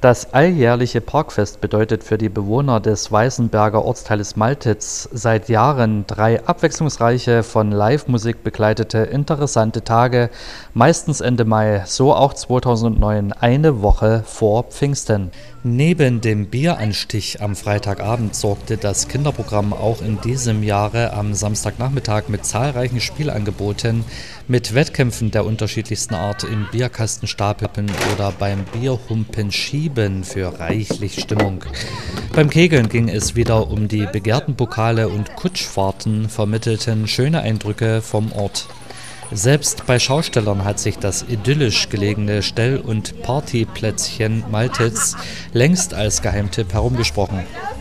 Das alljährliche Parkfest bedeutet für die Bewohner des Weißenberger Ortsteiles Maltitz seit Jahren 3 abwechslungsreiche, von Live-Musik begleitete, interessante Tage, meistens Ende Mai, so auch 2009, eine Woche vor Pfingsten. Neben dem Bieranstich am Freitagabend sorgte das Kinderprogramm auch in diesem Jahre am Samstagnachmittag mit zahlreichen Spielangeboten, mit Wettkämpfen der unterschiedlichsten Art im Bierkasten stapeln oder beim Bierhumpen schieben für reichlich Stimmung. Beim Kegeln ging es wieder um die begehrten Pokale und Kutschfahrten vermittelten schöne Eindrücke vom Ort. Selbst bei Schaustellern hat sich das idyllisch gelegene Stell- und Partyplätzchen Maltitz längst als Geheimtipp herumgesprochen.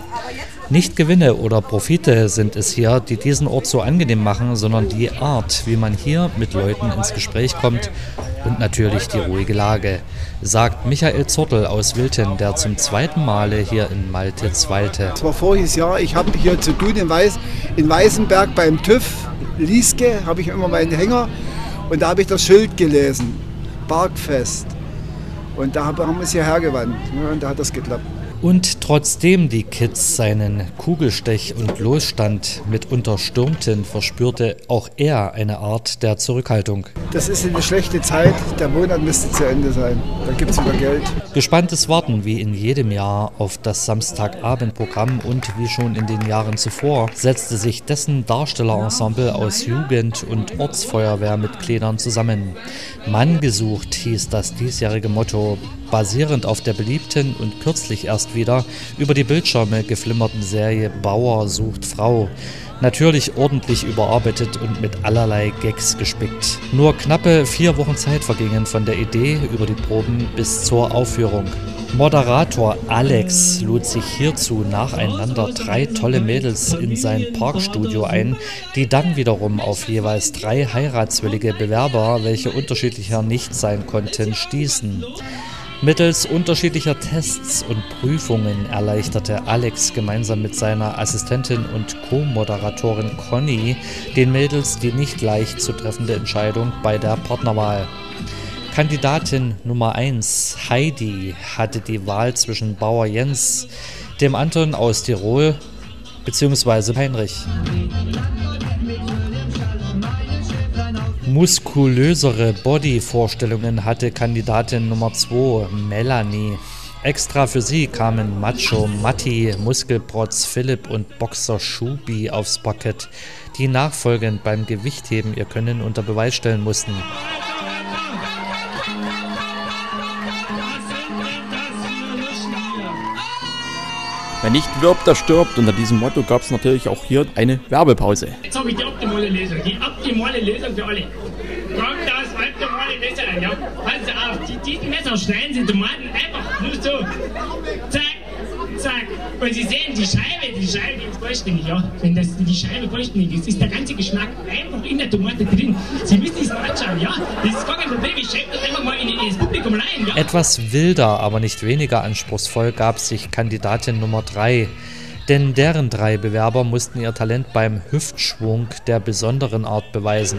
Nicht Gewinne oder Profite sind es hier, die diesen Ort so angenehm machen, sondern die Art, wie man hier mit Leuten ins Gespräch kommt und natürlich die ruhige Lage, sagt Michael Zurtl aus Wilthen, der zum 2. Male hier in Maltitz weilte. Das war voriges Jahr, ich habe hier zu tun in Weißenberg beim TÜV, Lieske, habe ich immer meinen Hänger und da habe ich das Schild gelesen, Parkfest. Und da haben wir es hierher gewandt, und da hat das geklappt. Und trotzdem die Kids seinen Kugelstech- und Losstand mitunter stürmten, verspürte auch er eine Art der Zurückhaltung. Das ist eine schlechte Zeit, der Monat müsste zu Ende sein, da gibt es wieder Geld. Gespanntes Warten wie in jedem Jahr auf das Samstagabendprogramm und wie schon in den Jahren zuvor setzte sich dessen Darstellerensemble aus Jugend- und Ortsfeuerwehrmitgliedern zusammen. Mann gesucht hieß das diesjährige Motto, basierend auf der beliebten und kürzlich erst wieder über die Bildschirme geflimmerten Serie Bauer sucht Frau. Natürlich ordentlich überarbeitet und mit allerlei Gags gespickt. Nur knappe 4 Wochen Zeit vergingen von der Idee über die Proben bis zur Aufführung. Moderator Alex lud sich hierzu nacheinander 3 tolle Mädels in sein Parkstudio ein, die dann wiederum auf jeweils 3 heiratswillige Bewerber, welche unterschiedlicher nicht sein konnten, stießen. Mittels unterschiedlicher Tests und Prüfungen erleichterte Alex gemeinsam mit seiner Assistentin und Co-Moderatorin Conny den Mädels die nicht leicht zu treffende Entscheidung bei der Partnerwahl. Kandidatin Nummer 1, Heidi, hatte die Wahl zwischen Bauer Jens, dem Anton aus Tirol bzw. Heinrich. Muskulösere Body-Vorstellungen hatte Kandidatin Nummer 2, Melanie. Extra für sie kamen Macho Matti, Muskelprotz Philipp und Boxer Schubi aufs Parkett, die nachfolgend beim Gewichtheben ihr Können unter Beweis stellen mussten. Wer nicht wirbt, der stirbt. Unter diesem Motto gab es natürlich auch hier eine Werbepause. Jetzt habe ich die optimale Lösung für alle. Kommt das optimale Messer an, ja? Passen Sie auf, diesen Messer schneiden Sie Tomaten einfach nur so. Zack, zack. Und Sie sehen, die Scheibe ist vollständig, ja? Wenn die Scheibe vollständig ist der ganze Geschmack einfach in der Tomate drin. Sie müssen es mal anschauen, ja? Das ist gar kein Problem, ich schreibe das einfach mal in das Publikum rein, ja? Etwas wilder, aber nicht weniger anspruchsvoll gab sich Kandidatin Nummer 3. Denn deren 3 Bewerber mussten ihr Talent beim Hüftschwung der besonderen Art beweisen.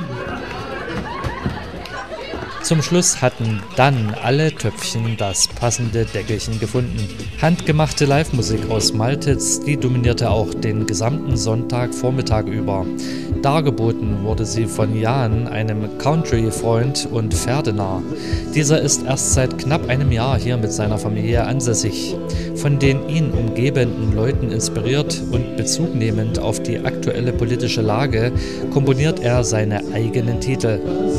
Zum Schluss hatten dann alle Töpfchen das passende Deckelchen gefunden. Handgemachte Live-Musik aus Maltitz, die dominierte auch den gesamten Sonntagvormittag über. Dargeboten wurde sie von Jan, einem Country-Freund und Pferdenarr. Dieser ist erst seit knapp einem Jahr hier mit seiner Familie ansässig. Von den ihn umgebenden Leuten inspiriert und Bezug nehmend auf die aktuelle politische Lage, komponiert er seine eigenen Titel.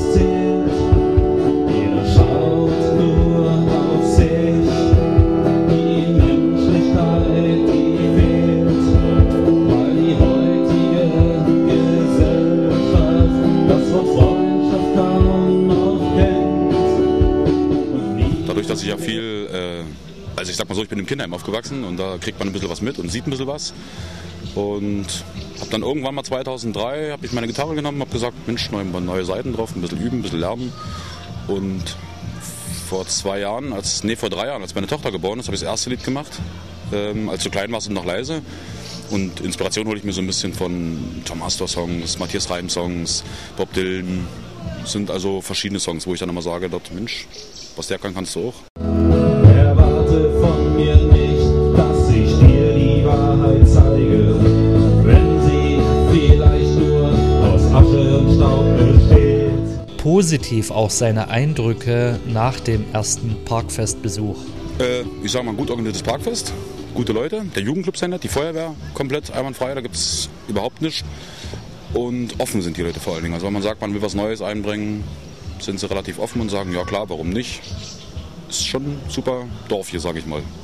Dass ich ja viel, also ich sag mal so, ich bin im Kinderheim aufgewachsen und da kriegt man ein bisschen was mit und sieht ein bisschen was. Und habe dann irgendwann mal 2003, habe ich meine Gitarre genommen, habe gesagt, Mensch, neue Seiten drauf, ein bisschen üben, ein bisschen lernen. Und vor 3 Jahren, als meine Tochter geboren ist, habe ich das erste Lied gemacht, als du klein warst und noch leise. Und Inspiration hole ich mir so ein bisschen von Tom Astor-Songs, Matthias Reim-Songs, Bob Dylan. Das sind also verschiedene Songs, wo ich dann immer sage, Mensch, was der kann, kannst du auch. positiv auch seine Eindrücke nach dem ersten Parkfestbesuch. Ich sage mal, ein gut organisiertes Parkfest, gute Leute, der Jugendclub sendet, die Feuerwehr komplett einwandfrei, da gibt es überhaupt nichts. Und offen sind die Leute vor allen Dingen. Also wenn man sagt, man will was Neues einbringen, sind sie relativ offen und sagen, ja klar, warum nicht. Ist schon ein super Dorf hier, sage ich mal.